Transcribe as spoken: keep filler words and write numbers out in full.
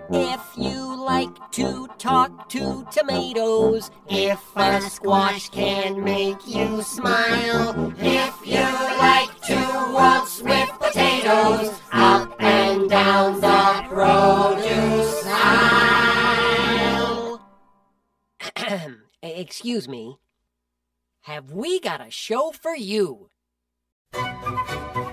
If you like to talk to tomatoes, if a squash can make you smile, if you like to waltz with potatoes, up and down the produce aisle. Excuse me. Have we got a show for you?